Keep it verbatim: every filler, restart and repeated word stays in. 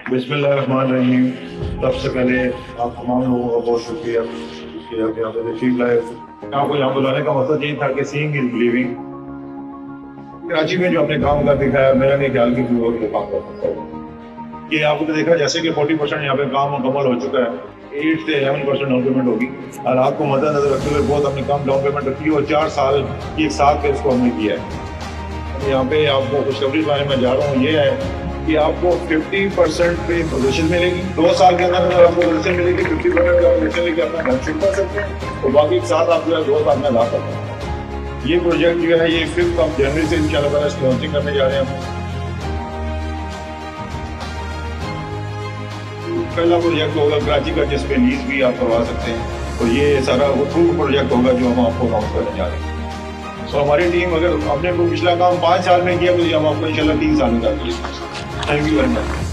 बिस्मिल्लाहिर्रहमानिर्रहीम। सबसे पहले आप तमाम लोगों का बहुत शुक्रिया कि आप यहाँ पे तशरीफ लाए। आपको यहाँ बुलाने का मकसद यही था कि सीइंग इज बिलीविंग। कराची में जो आपने काम कर दिखाया, मेरा नहीं ख्याल की कोई और ये काम कर सकता है। ये आपने देखा जैसे कि चालीस परसेंट यहाँ पे काम मुकम्मल हो चुका है, एट से इलेवन परसेंट डाउन पेमेंट होगी और आपको मद्देनजर रखते हुए बहुत हमने कम डाउन पेमेंट रखी है और चार साल एक साथ पे इसको हमने किया है। यहाँ पे आपको खुशखबरी बारे में जा रहा हूँ ये है कि आपको पचास परसेंट पे पोजीशन मिलेगी। दो साल के अंदर अगर आपको पोजीशन मिलेगी पचास परसेंट आप पोजीशन लेके अपना घर शिफ्ट कर सकते हैं और बाकी के साथ आप जो है दो साल में ला सकते हैं। ये प्रोजेक्ट जो है ये फिफ्थ ऑफ जनवरी से इंशाल्लाह इसकी लॉन्चिंग करने जा रहे हैं। पहला प्रोजेक्ट होगा कराची का जिसपे लीज भी आप करवा सकते हैं और ये सारा अप्रूव प्रोजेक्ट होगा जो हम आपको अनाउंस करने जा रहे हैं। तो हमारी टीम अगर हमने पिछला काम पाँच साल में किया तो ये हम आपको इंशाल्लाह तीन साल में कर देंगे। Thank you very much.